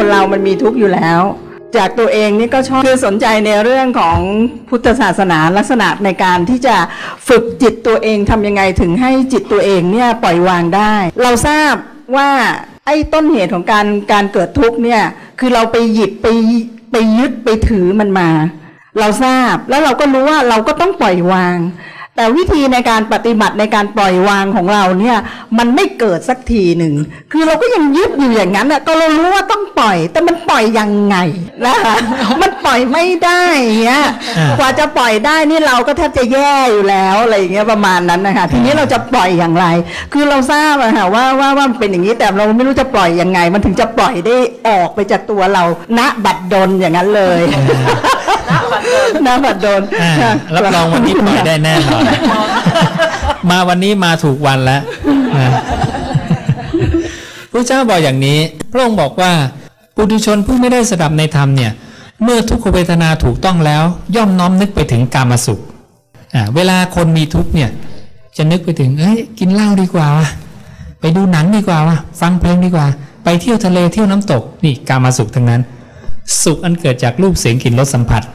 คนเรามันมีทุกข์อยู่แล้วจากตัวเองนี่ก็ชอบคือสนใจในเรื่องของพุทธศาสนาลักษณะในการที่จะฝึกจิตตัวเองทำยังไงถึงให้จิตตัวเองเนี่ยปล่อยวางได้เราทราบว่าไอ้ต้นเหตุของการเกิดทุกข์เนี่ยคือเราไปหยิบไปยึดไปถือมันมาเราทราบแล้วเราก็รู้ว่าเราก็ต้องปล่อยวางแต่วิธีในการปฏิบัติในการปล่อยวางของเราเนี่ยมันไม่เกิดสักทีหนึ่งคือเราก็ยังยึดอยู่อย่างนั้นอ่ะก็เรารู้ว่าต้องปล่อยแต่มันปล่อยยังไงนะคะมันปล่อยไม่ได้เงี้ยกว่าจะปล่อยได้นี่เราก็แทบจะแย่อยู่แล้วอะไรอย่างเงี้ยประมาณนั้นนะคะทีนี้เราจะปล่อยอย่างไรคือเราทราบอะค่ะว่ามันเป็นอย่างนี้แต่เราไม่รู้จะปล่อยยังไงมันถึงจะปล่อยได้ออกไปจากตัวเราณบัดดลอย่างนั้นเลยณบัดดลรับรองวันนี้ปล่อยได้แน่นอนมาวันนี้มาถูกวันแล้วพระเจ้าบอกอย่างนี้พระองค์บอกว่าปุถุชนผู้ไม่ได้สดับในธรรมเนี่ยเมื่อทุกขเวทนาถูกต้องแล้วย่อมน้อมนึกไปถึงกามสุขเวลาคนมีทุกข์เนี่ยจะนึกไปถึงกินเหล้าดีกว่าไปดูหนังดีกว่าฟังเพลงดีกว่าไปเที่ยวทะเลเที่ยวน้ำตกนี่กามสุขทั้งนั้นสุขอันเกิดจากรูปเสียงกลิ่นรสสัมผัส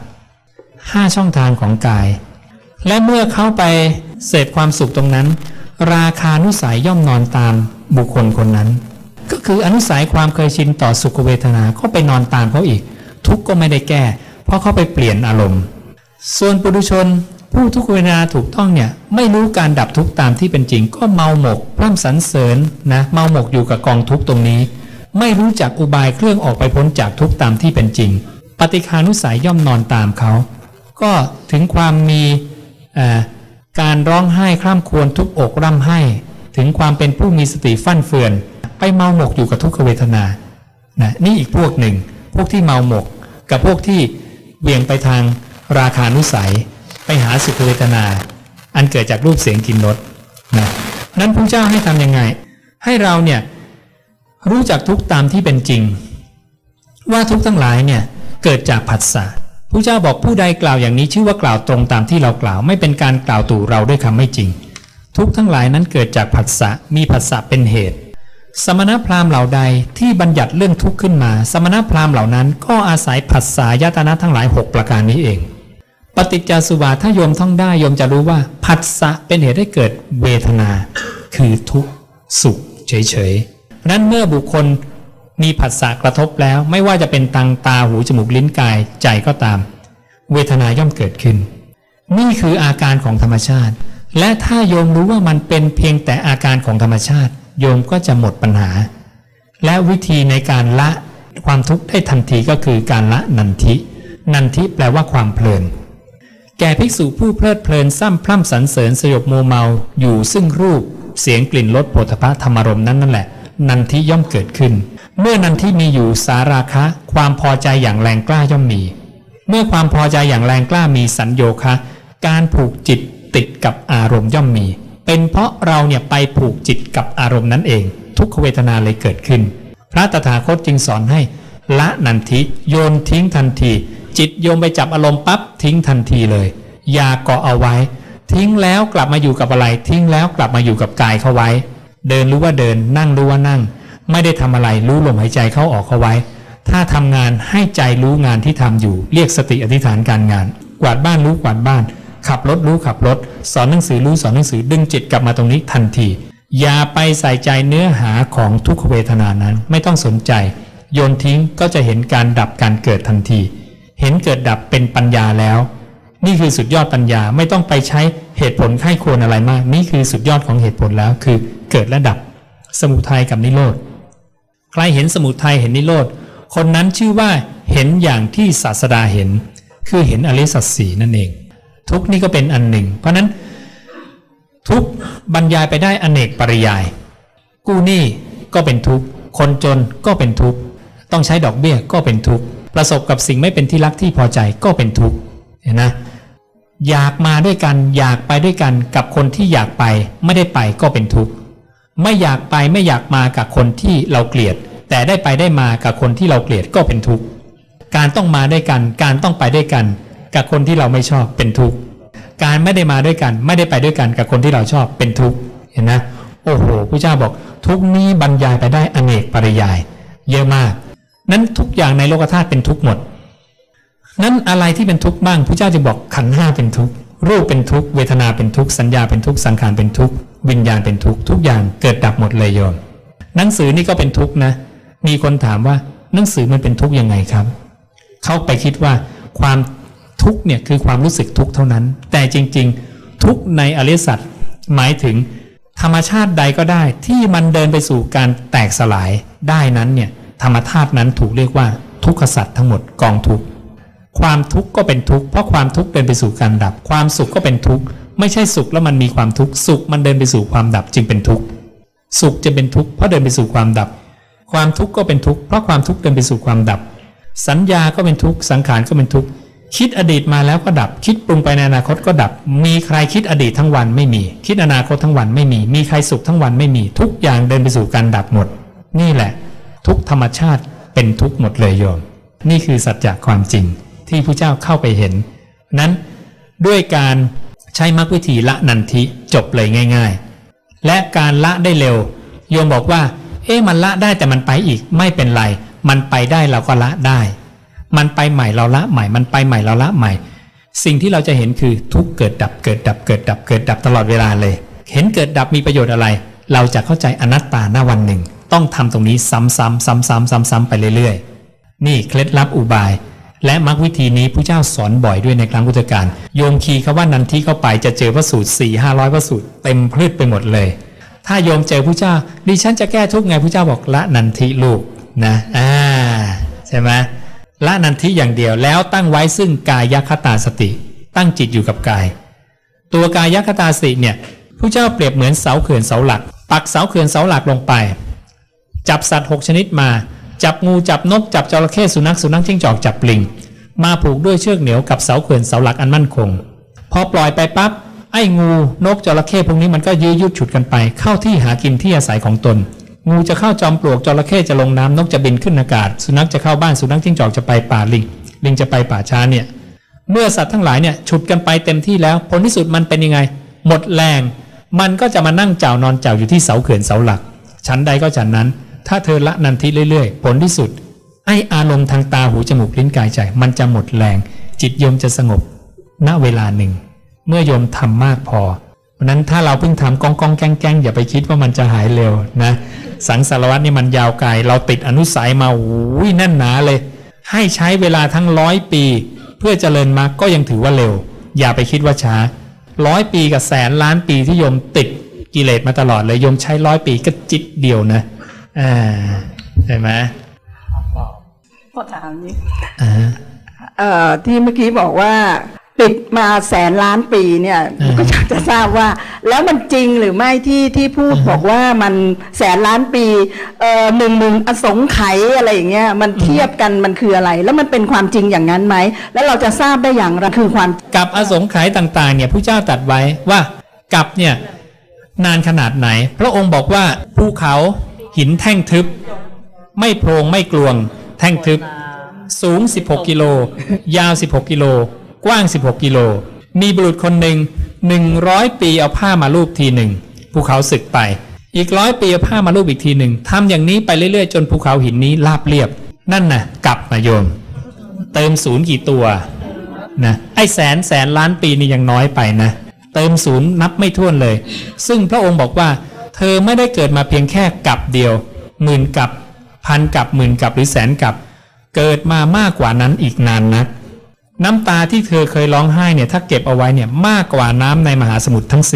5ช่องทางของกายและเมื่อเข้าไปเสพความสุขตรงนั้นราคานุสัยย่อมนอนตามบุคคลคนนั้นก็คืออนุสัยความเคยชินต่อสุขเวทนาก็ไปนอนตามเขาอีกทุกข์ก็ไม่ได้แก้เพราะเขาไปเปลี่ยนอารมณ์ส่วนปุถุชนผู้ทุกขเวทนาถูกต้องเนี่ยไม่รู้การดับทุกข์ตามที่เป็นจริงก็เมาหมกพร่ำสรรเสริญนะเมาหมกอยู่กับกองทุกข์ตรงนี้ไม่รู้จักอุบายเครื่องออกไปพ้นจากทุกข์ตามที่เป็นจริงปฏิฆานุสัยย่อมนอนตามเขาก็ถึงความมีการร้องไห้คร่ำครวญทุบอกร่ำไห้ถึงความเป็นผู้มีสติฟั่นเฟือนไปเมาหมกอยู่กับทุกขเวทนานะนี่อีกพวกหนึ่งพวกที่เมาหมกกับพวกที่เบี่ยงไปทางราคานุสัยไปหาสุขเวทนาอันเกิดจากรูปเสียงกลิ่นรสนะนั้นพระเจ้าให้ทำยังไงให้เราเนี่ยรู้จักทุกตามที่เป็นจริงว่าทุกทั้งหลายเนี่ยเกิดจากผัสสะพระเจ้าบอกผู้ใดกล่าวอย่างนี้ชื่อว่ากล่าวตรงตามที่เรากล่าวไม่เป็นการกล่าวตู่เราด้วยคำไม่จริงทุกทั้งหลายนั้นเกิดจากผัสสะมีผัสสะเป็นเหตุสมณพราหมณ์เหล่าใดที่บัญญัติเรื่องทุกข์ขึ้นมาสมณพราหมณ์เหล่านั้นก็อาศัยผัสสะยตนะทั้งหลาย6ประการนี้เองปฏิจจสุบาทถ้าโยมท่องได้โยมจะรู้ว่าผัสสะเป็นเหตุให้เกิดเวทนาคือทุกข์สุขเฉยๆเพราะนั้นเมื่อบุคคลมีผัสสะกระทบแล้วไม่ว่าจะเป็นทางตาหูจมูกลิ้นกายใจก็ตามเวทนาย่อมเกิดขึ้นนี่คืออาการของธรรมชาติและถ้าโยมรู้ว่ามันเป็นเพียงแต่อาการของธรรมชาติโยมก็จะหมดปัญหาและวิธีในการละความทุกข์ได้ทันทีก็คือการละนันทินันทิแปลว่าความเพลินแก่ภิกษุผู้เพลิดเพลินซ้ำพร่ำสรรเสริญสยบมัวเมาอยู่ซึ่งรูปเสียงกลิ่นรสโผฏฐัพพะธรรมารมณ์นั่นแหละนันทิย่อมเกิดขึ้นเมื่อนันทิมีอยู่สาราคะความพอใจอย่างแรงกล้าย่อมมีเมื่อความพอใจอย่างแรงกล้ามีสัญโยคะการผูกจิตติดกับอารมณ์ย่อมมีเป็นเพราะเราเนี่ยไปผูกจิตกับอารมณ์นั้นเองทุกขเวทนาเลยเกิดขึ้นพระตถาคตจึงสอนให้ละนันทิโยนทิ้งทันทีจิตโยมไปจับอารมณ์ปั๊บทิ้งทันทีเลยอย่าเกาะเอาไว้ทิ้งแล้วกลับมาอยู่กับอะไรทิ้งแล้วกลับมาอยู่กับกายเข้าไว้เดินรู้ว่าเดินนั่งรู้ว่านั่งไม่ได้ทำอะไรรู้ลมหายใจเข้าออกเข้าไว้ถ้าทำงานให้ใจรู้งานที่ทำอยู่เรียกสติอธิษฐานการงานกวาดบ้านรู้กวาดบ้านขับรถรู้ขับรถสอนหนังสือรู้สอนหนังสือดึงจิตกลับมาตรงนี้ทันทีอย่าไปใส่ใจเนื้อหาของทุกขเวทนานั้นไม่ต้องสนใจโยนทิ้งก็จะเห็นการดับการเกิดทันทีเห็นเกิดดับเป็นปัญญาแล้วนี่คือสุดยอดปัญญาไม่ต้องไปใช้เหตุผลไข้ควรอะไรมากนี่คือสุดยอดของเหตุผลแล้วคือเกิดและดับสมุทัยกับนิโรธใครเห็นสมุทัยเห็นนิโรธคนนั้นชื่อว่าเห็นอย่างที่ศาสดาเห็นคือเห็นอริยสัจสี่นั่นเองทุกนี่ก็เป็นอันหนึ่งเพราะนั้นทุกบรรยายไปได้อเนกปริยายกู้หนี้ก็เป็นทุกข์คนจนก็เป็นทุกข์ต้องใช้ดอกเบี้ยก็เป็นทุกข์ประสบกับสิ่งไม่เป็นที่รักที่พอใจก็เป็นทุกข์เห็นนะอยากมาด้วยกันอยากไปด้วยกันกับคนที่อยากไปไม่ได้ไปก็เป็นทุกข์ไม่อยากไปไม่อยากมากับคนที่เราเกลียดแต่ได้ไปได้มากับคนที่เราเกลียดก็เป็นทุกข์การต้องมาด้วยกันการต้องไปด้วยกันกับคนที่เราไม่ชอบเป็นทุกข์การไม่ได้มาด้วยกันไม่ได้ไปด้วยกันกับคนที่เราชอบเป็นทุกข์เห็นนะโอ้โหพระเจ้าบอกทุกนี้บรรยายไปได้อเนกปริยายเยอะมากนั้นทุกอย่างในโลกธาตุเป็นทุกข์หมดนั้นอะไรที่เป็นทุกข์บ้างพระเจ้าจะบอกขันธ์ห้าเป็นทุกข์รูปเป็นทุกข์เวทนาเป็นทุกข์สัญญาเป็นทุกข์สังขารเป็นทุกข์วิญญาณเป็นทุกข์ทุกอย่างเกิดดับหมดเลยโยมหนังสือนี่ก็เป็นทุกข์นะมีคนถามว่าหนังสือมันเป็นทุกข์ยังไงครับเขาไปคิดว่าความทุกข์เนี่ยคือความรู้สึกทุกข์เท่านั้นแต่จริงๆทุกข์ในอริยสัจหมายถึงธรรมชาติใดก็ได้ที่มันเดินไปสู่การแตกสลายได้นั้นเนี่ยธรรมธาตุนั้นถูกเรียกว่าทุกขสัจทั้งหมดกองทุกข์ความทุกข์ก็เป็นทุกข์เพราะความทุกข์เดินไปสู่การดับความสุขก็เป็นทุกข์ไม่ใช่สุขแล้วมันมีความทุกข์สุขมันเดินไปสู่ความดับจึงเป็นทุกข์สุขจะเป็นทุกข์เพราะเดินไปสู่ความดับความทุกข์ก็เป็นทุกข์เพราะความทุกข์เดินไปสู่ความดับสัญญาก็เป็นทุกข์สังขารก็เป็นทุกข์คิดอดีตมาแล้วก็ดับคิดปรุงไปในอนาคตก็ดับมีใครคิดอดีตทั้งวันไม่มีคิดอนาคตทั้งวันไม่มีมีใครสุขทั้งวันไม่มีทุกอย่างเดินไปสู่การดับหมดนี่แหละทุกธรรมชาติเป็นทุกข์หมดเลยโยมนี่คือสัจจะความจริงที่พระเจ้าเข้าไปเห็นนั้นด้วยการใช้มรรควิธีละนันทิจบเลยง่ายๆและการละได้เร็วโยมบอกว่ามันละได้แต่มันไปอีกไม่เป็นไรมันไปได้เราก็ละได้มันไปใหม่เราละใหม่มันไปใหม่เราละใหม่สิ่งที่เราจะเห็นคือทุกเกิดดับเกิดดับเกิดดับเกิดดับตลอดเวลาเลยเห็นเกิดดับมีประโยชน์อะไรเราจะเข้าใจอนัตตาหน้าวันหนึ่งต้องทำตรงนี้ซ้ำๆไปเรื่อยๆนี่เคล็ดลับอุบายและมรรควิธีนี้พระเจ้าสอนบ่อยด้วยในครั้งพุทธกาลโยมคีย์คำว่านันทิเข้าไปจะเจอพระสูตร 400-500 พระสูตรเต็มพืชไปหมดเลยถ้าโยมเจอพระเจ้าดิฉันจะแก้ทุกข์ไงพระเจ้าบอกละนันทิลูกนะใช่ไหมละนันทิอย่างเดียวแล้วตั้งไว้ซึ่งกายคตาสติตั้งจิตอยู่กับกายตัวกายคตาสติเนี่ยพระเจ้าเปรียบเหมือนเสาเขื่อนเสาหลักปักเสาเขื่อนเสาหลักลงไปจับสัตว์6ชนิดมาจับงูจับนกจับจระเข้สุนัขจิ้งจอกจับปลิงมาผูกด้วยเชือกเหนียวกับเสาเขื่อนเสาหลักอันมั่นคงพอปล่อยไปปั๊บไอ้งูนกจระเข้พวกนี้มันก็ยื้อยุดฉุดกันไปเข้าที่หากินที่อาศัยของตนงูจะเข้าจอมปลวกจระเข้จะลงน้ำนกจะบินขึ้นอากาศสุนัขจะเข้าบ้านสุนัขจิ้งจอกจะไปป่าลิงจะไปป่าช้าเนี่ยเมื่อสัตว์ทั้งหลายเนี่ยฉุดกันไปเต็มที่แล้วผลที่สุดมันเป็นยังไงหมดแรงมันก็จะมานั่งเจ่านอนเจ่าอยู่ที่เสาเขื่อนเสาหลักฉันใดก็ฉันนั้นถ้าเธอละนันทิเรื่อยๆผลที่สุดไอ้อารมณ์ทางตาหูจมูกลิ้นกายใจมันจะหมดแรงจิตโยมจะสงบณเวลาหนึ่งเมื่อโยมทำมากพอเพราะนั้นถ้าเราเพิ่งทำกองแกล้งอย่าไปคิดว่ามันจะหายเร็วนะสังสารวัฏนี่มันยาวไกลเราติดอนุสัยมาแน่นหนาเลยให้ใช้เวลาทั้ง100 ปีเพื่อเจริญมรรคก็ยังถือว่าเร็วอย่าไปคิดว่าช้า100 ปีกับ100,000 ล้านปีที่โยมติดกิเลสมาตลอดเลยโยมใช้100 ปีก็จิตเดียวนะใช่ไหมพอถามนี้ที่เมื่อกี้บอกว่าติดมา100,000 ล้านปีเนี่ยก็อยากจะทราบว่าแล้วมันจริงหรือไม่ที่พูดบอกว่ามัน100,000 ล้านปีหนึ่งอสงไขยอะไรอย่างเงี้ยมันเทียบกันมันคืออะไรแล้วมันเป็นความจริงอย่างนั้นไหมแล้วเราจะทราบได้อย่างไรคือความกับอสงไขยต่างๆเนี่ยพระเจ้าตรัสไว้ว่ากับเนี่ยนานขนาดไหนพระองค์บอกว่าภูเขาหินแท่งทึบไม่โพรงไม่กลวงแท่งทึบสูง16 กิโลยาว16 กิโลกว้าง16 กิโลมีบุรุษคนหนึ่ง100 ปีเอาผ้ามาลูบทีหนึ่งภูเขาสึกไปอีก100 ปีเอาผ้ามาลูบอีกทีหนึ่งทำอย่างนี้ไปเรื่อยๆจนภูเขาหินนี้ราบเรียบนั่นน่ะกลับมาโยมเติมศูนย์กี่ตัวนะไอ้แสนล้านปีนี่ยังน้อยไปนะเติมศูนย์นับไม่ถ้วนเลยซึ่งพระองค์บอกว่าเธอไม่ได้เกิดมาเพียงแค่กับเดียว10,000 กับ1,000 กับ10,000 กับหรือ100,000 กับเกิดมามากกว่านั้นอีกนานนักน้ำตาที่เธอเคยร้องไห้เนี่ยถ้าเก็บเอาไว้เนี่ยมากกว่าน้ำในมหาสมุทรทั้ง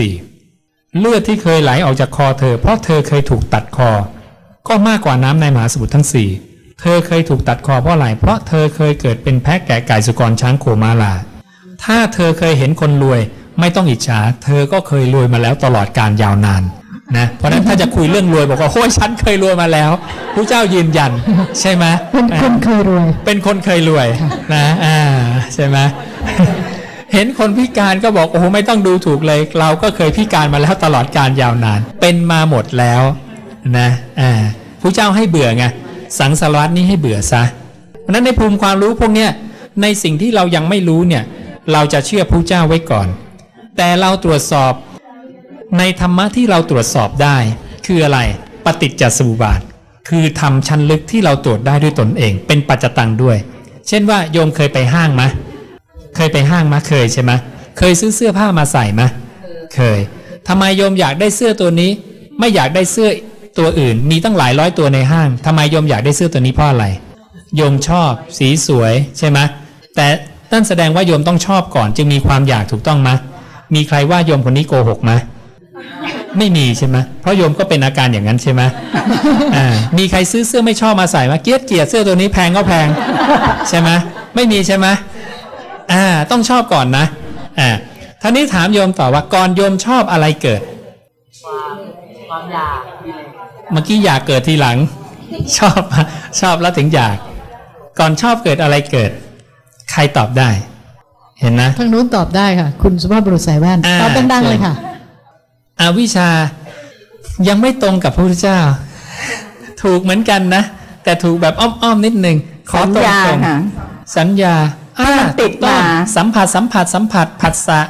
4เลือดที่เคยไหลออกจากคอเธอเพราะเธอเคยถูกตัดคอก็มากกว่าน้ำในมหาสมุทรทั้ง4เธอเคยถูกตัดคอเพราะอะไรเพราะเธอเคยเกิดเป็นแพะแกะไก่สุกรช้างโคม้าลาถ้าเธอเคยเห็นคนรวยไม่ต้องอิจฉาเธอก็เคยรวยมาแล้วตลอดกาลยาวนานนะเพราะนั้นถ้าจะคุยเรื่องรวยบอกว่าโอ้ยฉันเคยรวยมาแล้วพระเจ้ายืนยันใช่ไหมเป็นคนเคยรวยเป็นคนเคยรวยนะใช่ไหมเห็นคนพิการก็บอกโอ้โหไม่ต้องดูถูกเลยเราก็เคยพิการมาแล้วตลอดกาลยาวนานเป็นมาหมดแล้วนะพระเจ้าให้เบื่อไงสังสารวัฏนี้ให้เบื่อซะเพราะนั้นในภูมิความรู้พวกเนี้ยในสิ่งที่เรายังไม่รู้เนี่ยเราจะเชื่อพระเจ้าไว้ก่อนแต่เราตรวจสอบในธรรมะที่เราตรวจสอบได้คืออะไรปฏิจจสมุปบาทคือธรรมชั้นลึกที่เราตรวจได้ด้วยตนเองเป็นปัจจตังด้วยเช่นว่าโยมเคยไปห้างไหมเคยไปห้างไหมเคยใช่ไหมเคยซื้อเสื้อผ้ามาใส่ไหมเคยทำไมโยมอยากได้เสื้อตัวนี้ไม่อยากได้เสื้อตัวอื่นมีตั้งหลายร้อยตัวในห้างทำไมโยมอยากได้เสื้อตัวนี้เพราะอะไรโยมชอบสีสวยใช่ไหมแต่นั่นแสดงว่าโยมต้องชอบก่อนจึงมีความอยากถูกต้องไหมมีใครว่าโยมคนนี้โกหกไหมไม่มีใช่ไหมเพราะโยมก็เป็นอาการอย่างนั้นใช่ไหมมีใครซื้อเสื้อไม่ชอบมาใส่มาเกลียดเสื้อตัวนี้แพงก็แพงใช่ไหมไม่มีใช่ไหมต้องชอบก่อนนะท่านี้ถามโยมต่อว่าก่อนโยมชอบอะไรเกิดความอยากเมื่อกี้อยากเกิดทีหลังชอบแล้วถึงอยากก่อนชอบเกิดอะไรเกิดใครตอบได้เห็นนะทางนู้นตอบได้ค่ะคุณสุภาพบุรุษสายแว่นตอบดังๆเลยค่ะอวิชชายังไม่ตรงกับพระพุทธเจ้าถูกเหมือนกันนะแต่ถูกแบบอ้อมๆนิดหนึ่งขอตรงๆสัญญาติดมาสัมผัสผัสสะ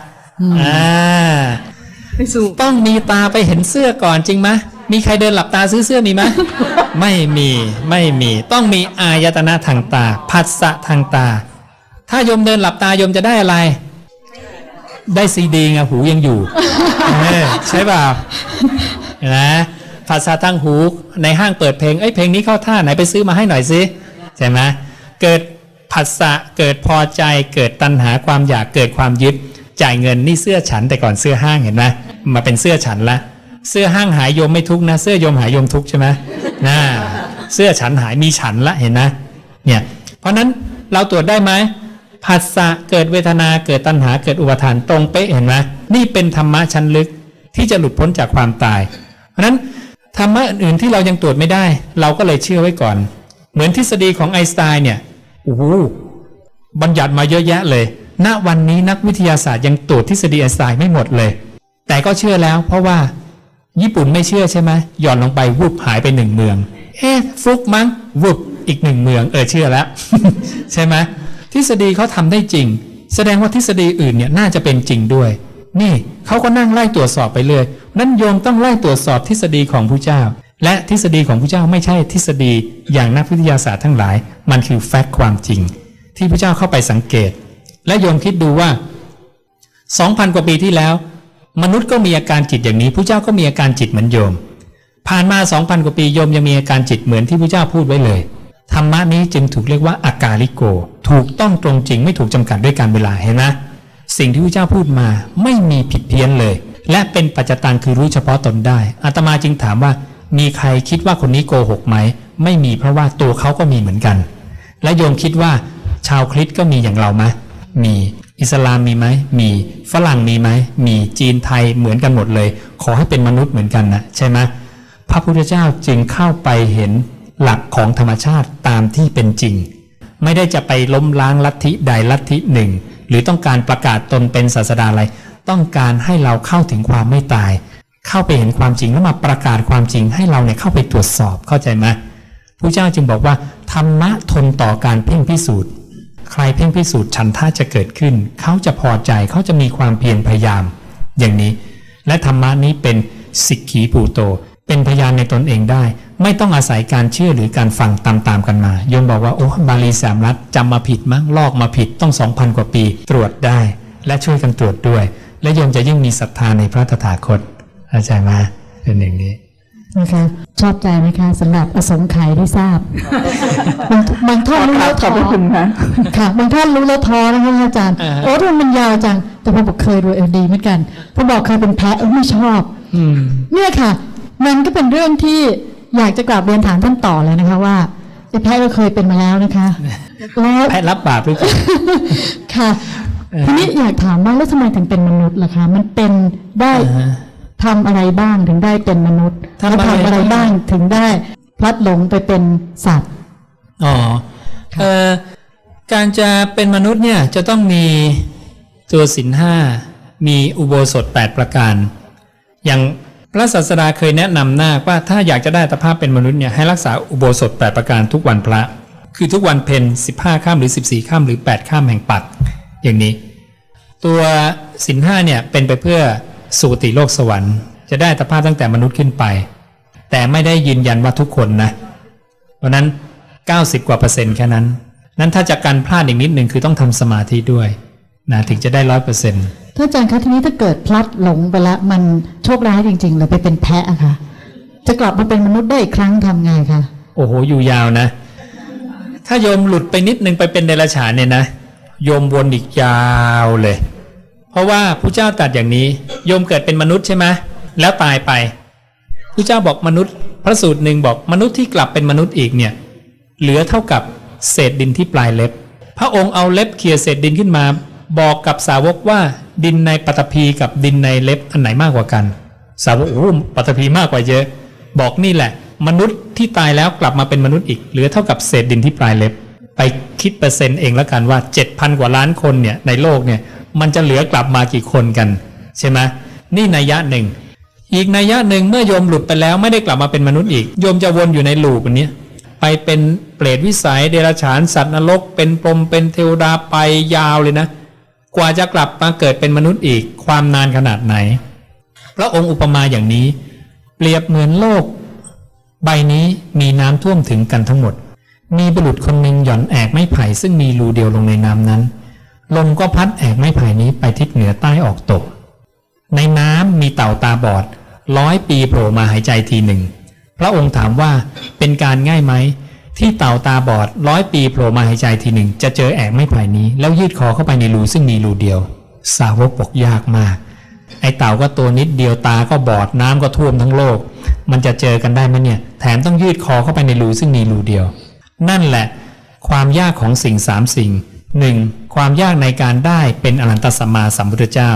ต้องมีตาไปเห็นเสื้อก่อนจริงไหมมีใครเดินหลับตาซื้อเสื้อมีไหม ไม่มีต้องมีอายตนะทางตาผัสสะทางตาถ้าโยมเดินหลับตาโยมจะได้อะไรได้ซีดีไงหูยังอยู่ ใช่เปล่านะผัสสะทางหูในห้างเปิดเพลงเพลงนี้เข้าท่าไหนไปซื้อมาให้หน่อยสิใช่ไหมเกิดผัสสะเกิดพอใจเกิดตัณหาความอยากเกิดความยึดจ่ายเงินนี่เสื้อฉันแต่ก่อนเสื้อห้างเห็นไหมมาเป็นเสื้อฉันละเสื้อห้างหายโยมไม่ทุกนะเสื้อโยมหายโยมทุกใช่ไหมเสื้อฉันหายมีฉันละเห็นนะเนี่ยเพราะนั้นเราตรวจได้ไหมผัสสะเกิดเวทนาเกิดตัณหาเกิดอุปาทานตรงเป๊ะเห็นไหมนี่เป็นธรรมะชั้นลึกที่จะหลุดพ้นจากความตายเพราะนั้นธรรมะอื่นๆที่เรายังตรวจไม่ได้เราก็เลยเชื่อไว้ก่อนเหมือนทฤษฎีของไอน์สไตน์เนี่ยบัญญัติมาเยอะแยะเลยณวันนี้นักวิทยาศาสตร์ยังตรวจทฤษฎีไอน์สไตน์ไม่หมดเลยแต่ก็เชื่อแล้วเพราะว่าญี่ปุ่นไม่เชื่อใช่ไหมหย่อนลงไปวุบหายไปหนึ่งเมืองฟลุกมั้งวุบอีกหนึ่งเมืองเชื่อแล้ว ใช่ไหมทฤษฎีเขาทำได้จริงแสดงว่าทฤษฎีอื่นเนี่ยน่าจะเป็นจริงด้วยนี่เขาก็นั่งไล่ตรวจสอบไปเลยนั้นโยมต้องไล่ตรวจสอบทฤษฎีของพระเจ้าและทฤษฎีของพระเจ้าไม่ใช่ทฤษฎีอย่างนักวิทยาศาสตร์ทั้งหลายมันคือแฟกต์ความจริงที่พระเจ้าเข้าไปสังเกตและโยมคิดดูว่า 2,000 กว่าปีที่แล้วมนุษย์ก็มีอาการจิตอย่างนี้พระเจ้าก็มีอาการจิตเหมือนโยมผ่านมา 2,000 กว่าปีโยมยังมีอาการจิตเหมือนที่พระเจ้าพูดไว้เลยธรรมะนี้จึงถูกเรียกว่าอากาลิโกถูกต้องตรงจริงไม่ถูกจำกัดด้วยการเวลาเห็นไหมสิ่งที่พระเจ้าพูดมาไม่มีผิดเพี้ยนเลยและเป็นปัจจตังคือรู้เฉพาะตนได้อาตมาจึงถามว่ามีใครคิดว่าคนนี้โกหกไหมไม่มีเพราะว่าตัวเขาก็มีเหมือนกันและโยมคิดว่าชาวคริสต์ก็มีอย่างเราไหมมีอิสลามมีไหมมีฝรั่งมีไหมมีจีนไทยเหมือนกันหมดเลยขอให้เป็นมนุษย์เหมือนกันนะใช่ไหมพระพุทธเจ้าจึงเข้าไปเห็นหลักของธรรมชาติตามที่เป็นจริงไม่ได้จะไปล้มล้างลัทธิใดลัทธิหนึ่งหรือต้องการประกาศตนเป็นศาสดาอะไรต้องการให้เราเข้าถึงความไม่ตายเข้าไปเห็นความจริงแล้วมาประกาศความจริงให้เราเนี่ยเข้าไปตรวจสอบเข้าใจไหมพระเจ้าจึงบอกว่าธรรมะทนต่อการเพ่งพิสูจน์ใครเพ่งพิสูจน์ฉันท่าจะเกิดขึ้นเขาจะพอใจเขาจะมีความเพียรพยายามอย่างนี้และธรรมะนี้เป็นสิกขีปูโตเป็นพยานในตนเองได้ไม่ต้องอาศัยการเชื่อหรือการฟังตามๆกันมาโยมบอกว่าโอ้บาลีสามรัฐจำมาผิดมั้งลอกมาผิดต้อง 2,000 กว่าปีตรวจได้และช่วยกันตรวจด้วยและโยมจะยิ่งมีศรัทธาในพระตถาคตเข้าใจไหมเป็นอย่างนี้นะคะชอบใจไหมคะสำหรับอสงไขยที่ทราบบางท่านรู้แล้วท้อค่ะบางท่านรู้แล้วท้อนะคะอาจารย์โอ้ทำไมมันยาวจังแต่พอบอกเคยดูดีเหมือนกันพอบอกเคยเป็นแพ้ไม่ชอบเนี่ยค่ะมันก็เป็นเรื่องที่อยากจะกราบเรียนถามท่านต่อเลยนะคะว่าไอ้แพ้ก็เคยเป็นมาแล้วนะคะแล้วแพ้รับบาปหรือเปล่าค่ะทีนี้อยากถามว่าแล้วทำไมถึงเป็นมนุษย์ล่ะคะมันเป็นได้ทำอะไรบ้างถึงได้เป็นมนุษย์ทำอะไรบ้างถึงได้พลัดหลงไปเป็นสัตว์การจะเป็นมนุษย์เนี่ยจะต้องมีตัวศีลห้ามีอุโบสถ8ประการอย่างพระศาสดาเคยแนะนำนาคว่าถ้าอยากจะได้อัตภาพเป็นมนุษย์เนี่ยให้รักษาอุโบสถ8ประการทุกวันพระคือทุกวันเพ็ญ15ค่ำหรือ14ค่ำหรือ8ค่ำแห่งปัดอย่างนี้ตัวศีลห้าเนี่ยเป็นไปเพื่อสุคติโลกสวรรค์จะได้อัตภาพตั้งแต่มนุษย์ขึ้นไปแต่ไม่ได้ยืนยันว่าทุกคนนะเพราะนั้น90%กว่าแค่นั้นถ้าจะกันพลาดอีกนิดนึงคือต้องทำสมาธิด้วยนะถึงจะได้ 100% ท่านอาจารย์คะทีนี้ถ้าเกิดพลัดหลงไปแล้วมันโชคร้ายจริงๆเลยไปเป็นแพะอะค่ะจะกลับมาเป็นมนุษย์ได้อีกครั้งทำไงคะโอ้โหอยู่ยาวนะถ้าโยมหลุดไปนิดนึงไปเป็นเดรัจฉานเนี่ยนะโยมวนอีกยาวเลยเพราะว่าพระเจ้าตรัสอย่างนี้โยมเกิดเป็นมนุษย์ใช่ไหมแล้วตายไปพระเจ้าบอกมนุษย์พระสูตรหนึ่งบอกมนุษย์ที่กลับเป็นมนุษย์อีกเนี่ยเหลือเท่ากับเศษดินที่ปลายเล็บพระองค์เอาเล็บเขี่ยเศษดินขึ้นมาบอกกับสาวกว่าดินในปฐพีกับดินในเล็บอันไหนมากกว่ากันสาวกโอ้ปฐพีมากกว่าเยอะบอกนี่แหละมนุษย์ที่ตายแล้วกลับมาเป็นมนุษย์อีกเหลือเท่ากับเศษดินที่ปลายเล็บไปคิดเปอร์เซ็นต์เองแล้วกันว่า 7,000 กว่าล้านคนเนี่ยในโลกเนี่ยมันจะเหลือกลับมากี่คนกันใช่ไหมนี่นัยยะหนึ่งอีกนัยยะหนึ่งเมื่อโยมหลุดไปแล้วไม่ได้กลับมาเป็นมนุษย์อีกโยมจะวนอยู่ในลูปอันนี้ไปเป็นเปรตวิสัยเดรัจฉานสัตว์นรกเป็นพรหมเป็นเทวดาไปยาวเลยนะกว่าจะกลับมาเกิดเป็นมนุษย์อีกความนานขนาดไหนพระองค์อุปมาอย่างนี้เปรียบเหมือนโลกใบนี้มีน้ำท่วมถึงกันทั้งหมดมีบุรุษคนหนึ่งหย่อนแอกไม้ไผ่ซึ่งมีรูเดียวลงในน้ำนั้นลมก็พัดแอกไม้ไผ่นี้ไปทิศเหนือใต้ออกตกในน้ำมีเต่าตาบอด100 ปีโผล่มาหายใจทีหนึ่งพระองค์ถามว่าเป็นการง่ายไหมที่เต่าตาบอด100 ปีโผล่มาหายใจทีหนึ่งจะเจอแอกไม้ไผ่นี้แล้วยืดคอเข้าไปในรูซึ่งมีรูเดียวสาวกบอกยากมากไอเต่าก็ตัวนิดเดียวตาก็บอดน้ำก็ท่วมทั้งโลกมันจะเจอกันได้ไหมเนี่ยแถมต้องยืดคอเข้าไปในรูซึ่งมีรูเดียวนั่นแหละความยากของสิ่ง3 สิ่ง 1. ความยากในการได้เป็นอรหันตสัมมาสัมพุทธเจ้า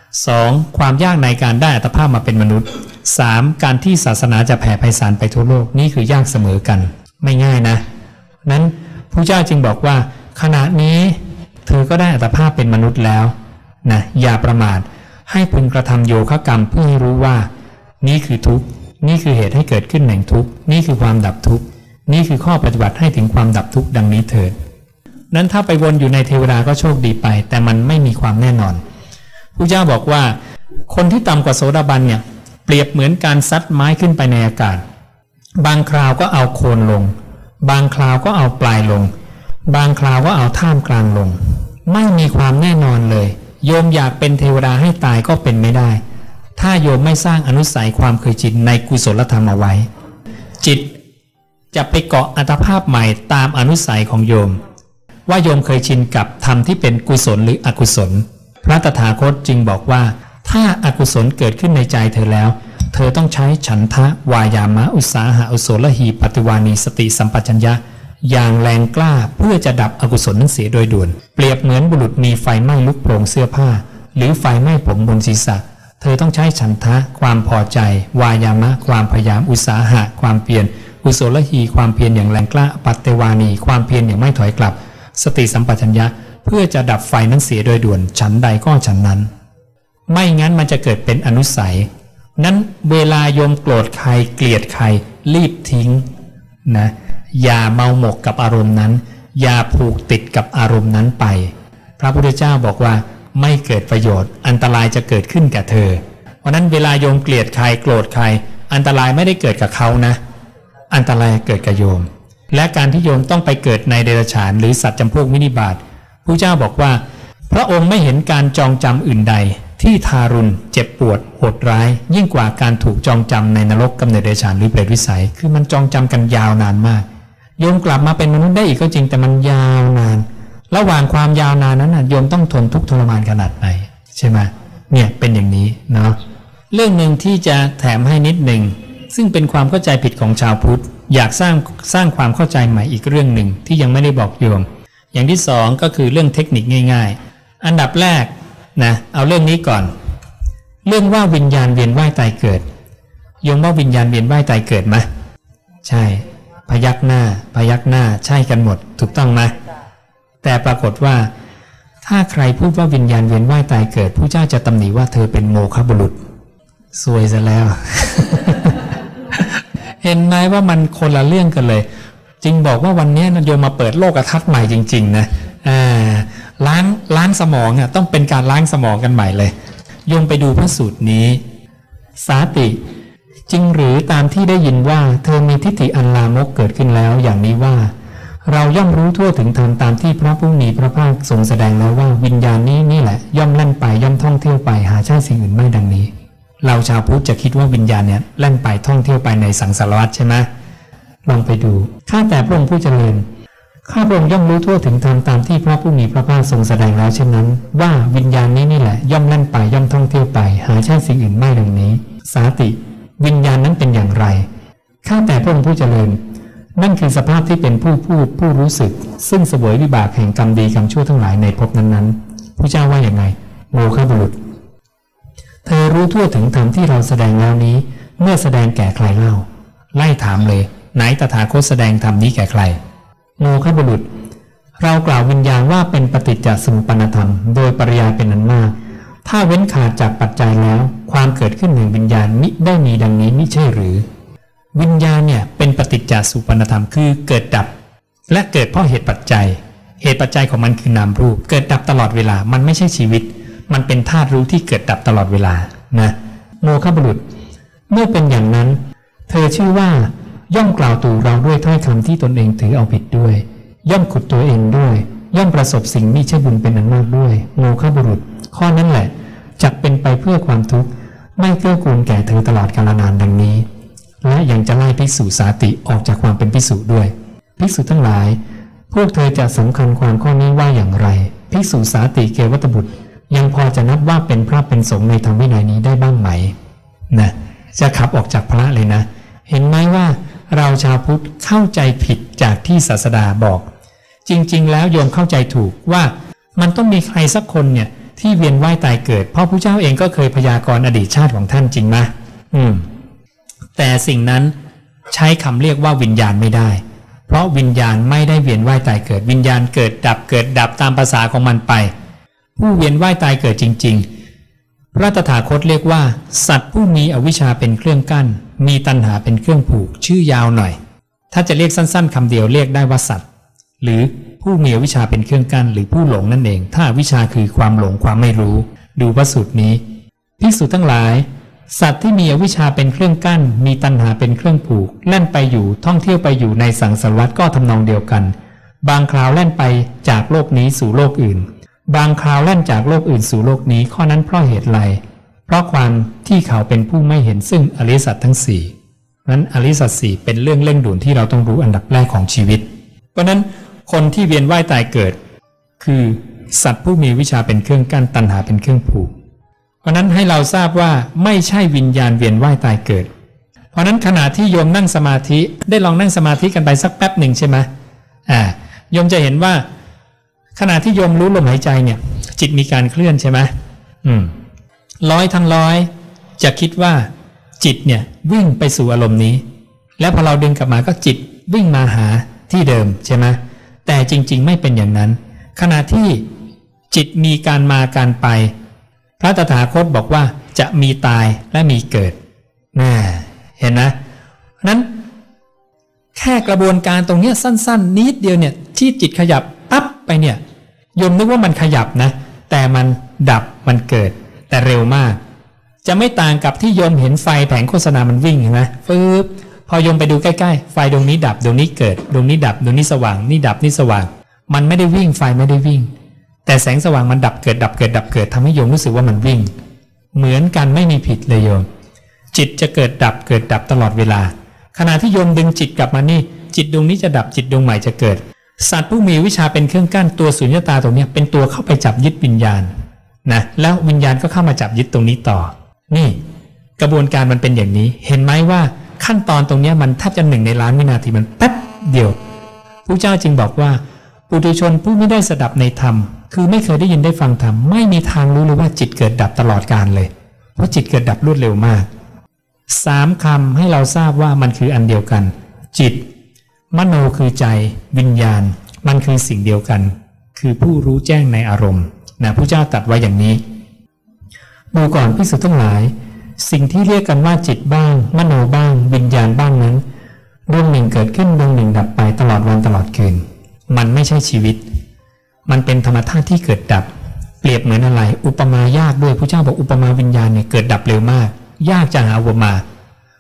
2. ความยากในการได้อัตภาพมาเป็นมนุษย์ 3. การที่ศาสนาจะแผ่ไพศาลไปทั่วโลกนี่คือยากเสมอกันไม่ง่ายนะนั้นพระเจ้าจึงบอกว่าขณะนี้เธอก็ได้อัตภาพเป็นมนุษย์แล้วนะอย่าประมาทให้พึงกระทำโยคะกรรมเพื่อให้รู้ว่านี่คือทุกข์นี่คือเหตุให้เกิดขึ้นแห่งทุกข์นี่คือความดับทุกข์นี่คือข้อปฏิบัติให้ถึงความดับทุกข์ดังนี้เถิดนั้นถ้าไปวนอยู่ในเทวดาก็โชคดีไปแต่มันไม่มีความแน่นอนพระเจ้าบอกว่าคนที่ต่ำกว่าโสดาบันเนี่ยเปรียบเหมือนการซัดไม้ขึ้นไปในอากาศบางคราวก็เอาโคนลงบางคราวก็เอาปลายลงบางคราวก็เอาท่ามกลางลงไม่มีความแน่นอนเลยโยมอยากเป็นเทวดาให้ตายก็เป็นไม่ได้ถ้าโยมไม่สร้างอนุสัยความเคยชินในกุศลธรรมเอาไว้จิตจะไปเกาะอัตภาพใหม่ตามอนุสัยของโยมว่าโยมเคยชินกับธรรมที่เป็นกุศลหรืออกุศลพระตถาคตจึงบอกว่าถ้าอกุศลเกิดขึ้นในใจเธอแล้วเธอต้องใช้ฉันทะวายามะอุตสาหะอุโสลหีปฏิวานีสติสัมปชัญญะอย่างแรงกล้าเพื่อจะดับอกุศลนั้นเสียโดยด่วนเปรียบเหมือนบุรุษมีไฟไหม้ลุกโผล่เสื้อผ้าหรือไฟไหม้ผมบนศีรษะเธอต้องใช้ฉันทะความพอใจวายามะความพยายามอุตสาหะความเพียรอุโสลหีความเพียรอย่างแรงกล้าปฏิวานีความเพียรอย่างไม่ถอยกลับสติสัมปชัญญะเพื่อจะดับไฟนั้นเสียโดยด่วนฉันใดก็ฉันนั้นไม่งั้นมันจะเกิดเป็นอนุสัยนั้นเวลาโยมโกรธใครเกลียดใครรีบทิ้งนะอย่าเมาหมกกับอารมณ์นั้นอย่าผูกติดกับอารมณ์นั้นไปพระพุทธเจ้าบอกว่าไม่เกิดประโยชน์อันตรายจะเกิดขึ้นแก่เธอเพราะนั้นเวลาโยมเกลียดใครโกรธใครอันตรายไม่ได้เกิดกับเขานะอันตรายเกิดกับโยมและการที่โยมต้องไปเกิดในเดรัจฉานหรือสัตว์จำพวกวินิบาตพระเจ้าบอกว่าพระองค์ไม่เห็นการจองจำอื่นใดที่ทารุณเจ็บปวดโหดร้ายยิ่งกว่าการถูกจองจำในนรกกำเนิดเดรัจฉานหรือเปรตวิสัยคือมันจองจำกันยาวนานมากโยมกลับมาเป็นมนุษย์ได้อีกก็จริงแต่มันยาวนานระหว่างความยาวนานนั้นโยมต้องทนทุกข์ทรมานขนาดไหนใช่ไหมเนี่ยเป็นอย่างนี้เนาะเรื่องหนึ่งที่จะแถมให้นิดหนึ่งซึ่งเป็นความเข้าใจผิดของชาวพุทธอยากสร้างความเข้าใจใหม่อีกเรื่องหนึ่งที่ยังไม่ได้บอกโยมอย่างที่สองก็คือเรื่องเทคนิคง่ายๆอันดับแรกนะเอาเรื่องนี้ก่อนเรื่องว่าวิญญาณเวียนว่ายตายเกิดโยมว่าวิญญาณเวียนว่ายตายเกิดไหมใช่พยักหน้าใช่กันหมดถูกต้องไหมแต่ปรากฏว่าถ้าใครพูดว่าวิญญาณเวียนว่ายตายเกิดผู้เจ้าจะตำหนิว่าเธอเป็นโมฆะบุรุษซวยซะแล้ว เห็นไหมว่ามันคนละเรื่องกันเลยจึงบอกว่าวันนี้โยมมาเปิดโลกทัศน์ใหม่จริงๆนะล้างสมองต้องเป็นการล้างสมองกันใหม่เลยโยมไปดูพระสูตรนี้สาติจริงหรือตามที่ได้ยินว่าเธอมีทิฏฐิอันลามกเกิดขึ้นแล้วอย่างนี้ว่าเราย่อมรู้ทั่วถึงธรรมตามที่พระผู้มีพระภาคทรงแสดงแล้วว่าวิญญาณนี้นี่แหละย่อมแล่นไปย่อมท่องเที่ยวไปหาใช่สิ่งอื่นไม่ดังนี้เราชาวพุทธจะคิดว่าวิญญาณเนี่ยแล่นไปท่องเที่ยวไปในสังสารวัฏใช่ไหมลองไปดูข้าแต่พระองค์ผู้เจริญข้าพระองค์ย่อมรู้ทั่วถึงธรรมตามที่พระผู้มีพระภาคทรงแสดงแล้วเช่นนั้นว่าวิญญาณนี้นี่แหละย่อมแล่นไปย่อมท่องเที่ยวไปหาใช่สิ่งอื่นไม่ดังนี้สาติวิญญาณนั้นเป็นอย่างไรข้าแต่พระองค์ผู้เจริญนั่นคือสภาพที่เป็นผู้พูดผู้รู้สึกซึ่งเสวยวิบากแห่งกรรมดีกรรมชั่วทั้งหลายในภพนั้นๆพระเจ้าว่าอย่างไงโมฆะบุรุษเธอรู้ทั่วถึงธรรมที่เราแสดงแล้วนี้เมื่อแสดงแก่ใครเล่าไล่ถามเลยไหนตถาคตแสดงธรรมนี้แก่ใครโมฆะบุรุษเรากล่าววิญญาณว่าเป็นปฏิจจสมุปปนธรรมโดยปริยายเป็นอันมากถ้าเว้นขาดจากปัจจัยแล้วความเกิดขึ้นแห่งวิญญาณมิได้มีดังนี้มิใช่หรือวิญญาณเนี่ยเป็นปฏิจจสมุปปนธรรมคือเกิดดับและเกิดเพราะเหตุปัจจัยของมันคือนามรูปเกิดดับตลอดเวลามันไม่ใช่ชีวิตมันเป็นธาตุรู้ที่เกิดดับตลอดเวลานะโมฆะบุรุษเมื่อเป็นอย่างนั้นเธอชื่อว่าย่อมกล่าวตู่เราด้วยถ้อยคำที่ตนเองถือเอาผิดด้วยย่อมขุดตัวเองด้วยย่อมประสบสิ่งมิใช่บุญเป็นอันมากด้วยโมฆะบุรุษข้อนั้นแหละจักเป็นไปเพื่อความทุกข์ไม่เกื้อกูลแก่เธอตลอดกาลนานดังนี้และยังจะไล่ภิกษุสาติออกจากความเป็นภิกษุด้วยภิกษุทั้งหลายพวกเธอจะสำคัญความข้อนี้ว่าอย่างไรภิกษุสาติเกวัตบุตรยังพอจะนับว่าเป็นพระเป็นสงฆ์ในธรรมวินัยนี้ได้บ้างไหมนะจะขับออกจากพระเลยนะเห็นไหมว่าเราชาวพุทธเข้าใจผิดจากที่ศาสดาบอกจริงๆแล้วโยมเข้าใจถูกว่ามันต้องมีใครสักคนเนี่ยที่เวียนว่ายตายเกิดเพราะพระเจ้าเองก็เคยพยากรณ์อดีตชาติของท่านจริงไหมแต่สิ่งนั้นใช้คำเรียกว่าวิญญาณไม่ได้เพราะวิญญาณไม่ได้เวียนว่ายตายเกิดวิญญาณเกิดดับตามภาษาของมันไปผู้เวียนว่ายตายเกิดจริงๆพระตถาคตเรียกว่าสัตว์ผู้มีอวิชชาเป็นเครื่องกั้นมีตัณหาเป็นเครื่องผูกชื่อยาวหน่อยถ้าจะเรียกสั้นๆคำเดียวเรียกได้ว่าสัตว์หรือผู้มีอวิชชาเป็นเครื่องกั้นหรือผู้หลงนั่นเองถ้าอวิชชาคือความหลงความไม่รู้ดูพระสูตรนี้ภิกษุทั้งหลายสัตว์ที่มีอวิชชาเป็นเครื่องกั้นมีตัณหาเป็นเครื่องผูกแล่นไปอยู่ท่องเที่ยวไปอยู่ในสังสารวัฏก็ทำนองเดียวกันบางคราวแล่นไปจากโลกนี้สู่โลกอื่นบางคราวแล่นจากโลกอื่นสู่โลกนี้ข้อนั้นเพราะเหตุไรเพราะความที่เขาเป็นผู้ไม่เห็นซึ่งอริยสัจทั้งสี่นั้นอริยสัจสี่เป็นเรื่องเร่งด่วนที่เราต้องรู้อันดับแรกของชีวิตเพราะนั้นคนที่เวียนว่ายตายเกิดคือสัตว์ผู้มีวิชาเป็นเครื่องกั้นตัณหาเป็นเครื่องผูกเพราะนั้นให้เราทราบว่าไม่ใช่วิญญาณเวียนว่ายตายเกิดเพราะนั้นขณะที่โยมนั่งสมาธิได้ลองนั่งสมาธิกันไปสักแป๊บหนึ่งใช่ไหมโยมจะเห็นว่าขณะที่โยมรู้ลมหายใจเนี่ยจิตมีการเคลื่อนใช่ไหมร้อยทั้งร้อยจะคิดว่าจิตเนี่ยวิ่งไปสู่อารมณ์นี้แล้วพอเราดึงกลับมาก็จิตวิ่งมาหาที่เดิมใช่ไหมแต่จริงๆไม่เป็นอย่างนั้นขณะที่จิตมีการมาการไปพระตถาคตบอกว่าจะมีตายและมีเกิดเห็นนะนั้นแค่กระบวนการตรงนี้สั้นๆนิดเดียวเนี่ยที่จิตขยับปั๊บไปเนี่ยโยมนึกว่ามันขยับนะแต่มันดับมันเกิดแต่เร็วมากจะไม่ต่างกับที่โยมเห็นไฟแผงโฆษณามันวิ่งเห็นไหมพอโยมไปดูใกล้ๆไฟดวงนี้ดับดวงนี้เกิดดวงนี้ดับดวงนี้สว่างนี่ดับนี่สว่างมันไม่ได้วิ่งไฟไม่ได้วิ่งแต่แสงสว่างมันดับเกิดดับเกิดดับเกิดทำให้โยมรู้สึกว่ามันวิ่งเหมือนกันไม่มีผิดเลยโยมจิตจะเกิดดับตลอดเวลาขณะที่โยมดึงจิตกลับมานี่จิตดวงนี้จะดับจิตดวงใหม่จะเกิดสัตว์ผู้มีวิชาเป็นเครื่องกั้นตัวสุญญตาตรงนี้เป็นตัวเข้าไปจับยึดวิญญาณนะแล้ววิญญาณก็เข้ามาจับยึดตรงนี้ต่อนี่กระบวนการมันเป็นอย่างนี้เห็นไหมว่าขั้นตอนตรงนี้มันแทบจะ1 ในล้านวินาทีมันแป๊บเดียวพระเจ้าจึงบอกว่าปุถุชนผู้ไม่ได้สดับในธรรมคือไม่เคยได้ยินได้ฟังธรรมไม่มีทางรู้เลยว่าจิตเกิดดับตลอดกาลเลยเพราะจิตเกิดดับรวดเร็วมาก3 คำให้เราทราบว่ามันคืออันเดียวกันจิตมโนคือใจวิญญาณมันคือสิ่งเดียวกันคือผู้รู้แจ้งในอารมณ์นะพระเจ้าตรัสไว้อย่างนี้ดูก่อนภิกษุทั้งหลายสิ่งที่เรียกกันว่าจิตบ้างมโนบ้างวิญญาณบ้างนั้นดวงหนึ่งเกิดขึ้นดวงหนึ่งดับไปตลอดวันตลอดคืนมันไม่ใช่ชีวิตมันเป็นธรรมธาตุที่เกิดดับเปรียบเหมือนอะไรอุปมายากด้วยพระเจ้าบอกอุปมาวิญญาณเนี่ยเกิดดับเร็วมากยากจะหาอุปมา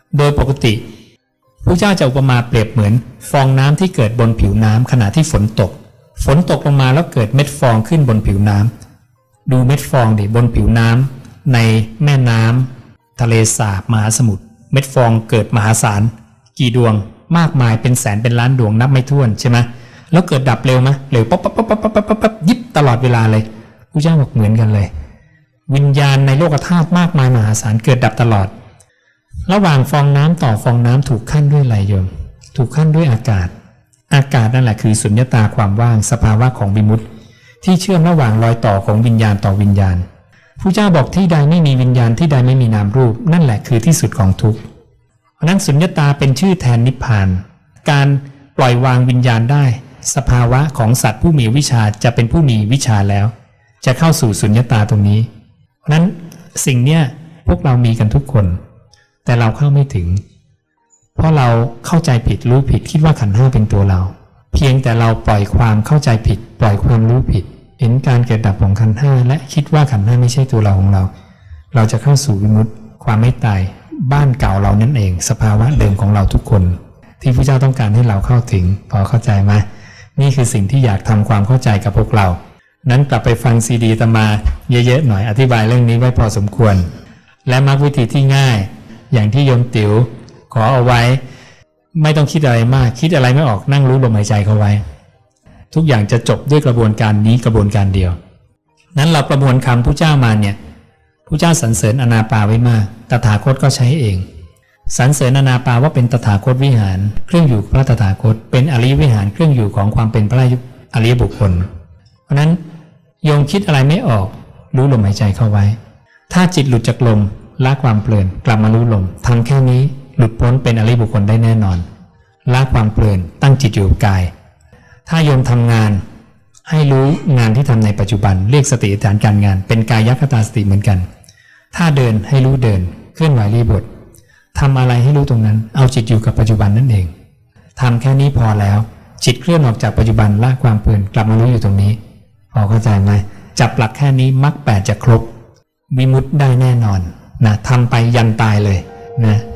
โดยปกติพระเจ้าจะอุปมาเปรียบเหมือนฟองน้ำที่เกิดบนผิวน้ำขณะที่ฝนตกลงมาแล้วเกิดเม็ดฟองขึ้นบนผิวน้ำดูเม็ดฟองดิบนผิวน้ำในแม่น้ำทะเลสาบมหาสมุทรเม็ดฟองเกิดมหาศาลกี่ดวงมากมายเป็นแสนเป็นล้านดวงนับไม่ถ้วนใช่ไหมแล้วเกิดดับเร็วไหมเร็วป๊อปป๊อปป๊อปป๊อปป๊อปป๊อปยิบตลอดเวลาเลยพระเจ้าบอกเหมือนกันเลยวิญญาณในโลกธาตุมากมายมหาศาลเกิดดับตลอดระหว่างฟองน้ำต่อฟองน้ำถูกขั้นด้วยอะไรโยมถูกขั้นด้วยอากาศนั่นแหละคือสุญญตาความว่างสภาวะของวิมุตติที่เชื่อมระหว่างรอยต่อของวิญญาณต่อวิญญาณพระเจ้าบอกที่ใดไม่มีวิญญาณที่ใดไม่มีนามรูปนั่นแหละคือที่สุดของทุกข์เพราะนั้นสุญญตาเป็นชื่อแทนนิพพานการปล่อยวางวิญญาณได้สภาวะของสัตว์ผู้มีวิชาจะเป็นผู้มีวิชาแล้วจะเข้าสู่สุญญตาตรงนี้เพราะนั้นสิ่งเนี้ยพวกเรามีกันทุกคนแต่เราเข้าไม่ถึงเพราะเราเข้าใจผิดรู้ผิดคิดว่าขันธ์ห้าเป็นตัวเราเพียงแต่เราปล่อยความเข้าใจผิดปล่อยความรู้ผิดเห็นการเกิดดับของขันธ์ห้าและคิดว่าขันธ์ห้าไม่ใช่ตัวเราของเราจะเข้าสู่วิมุตติความไม่ตายบ้านเก่าเรานั่นเองสภาวะเดิมของเราทุกคนที่พระเจ้าต้องการให้เราเข้าถึงพอเข้าใจไหมนี่คือสิ่งที่อยากทำความเข้าใจกับพวกเรานั้นกลับไปฟังซีดีตมาเยอะๆหน่อยอธิบายเรื่องนี้ไว้พอสมควรและมรรควิธีที่ง่ายอย่างที่โยมติ๋วขอเอาไว้ไม่ต้องคิดอะไรมากคิดอะไรไม่ออกนั่งรู้ลมหายใจเขาไว้ทุกอย่างจะจบด้วยกระบวนการนี้กระบวนการเดียวนั้นเราประมวลคำพระเจ้ามาเนี่ยพระเจ้าสรรเสริญอนาปาไว้มากตถาคตก็ใช้เองสรรเสริญอนาปาว่าเป็นตถาคตวิหารเครื่องอยู่พระตถาคตเป็นอริยวิหารเครื่องอยู่ของความเป็นพระอริยบุคคลเพราะนั้นโยมคิดอะไรไม่ออกรู้ลมหายใจเข้าไว้ถ้าจิตหลุดจากลมละความเพลินกลับมารู้ลมทำแค่นี้หลุดพ้นเป็นอริยบุคคลได้แน่นอนละความเพลินตั้งจิตอยู่กับกายถ้าโยมทำงานให้รู้งานที่ทำในปัจจุบันเรียกสติฐานการงานเป็นกายคตาสติเหมือนกันถ้าเดินให้รู้เดินเคลื่อนไหวรีบททำอะไรให้รู้ตรงนั้นเอาจิตอยู่กับปัจจุบันนั่นเองทำแค่นี้พอแล้วจิตเคลื่อนออกจากปัจจุบันละความเพลินกลับมารู้อยู่ตรงนี้พอเข้าใจไหมจับหลักแค่นี้มรรคแปดจะครบวิมุตติได้แน่นอนนะทำไปยันตายเลยนะ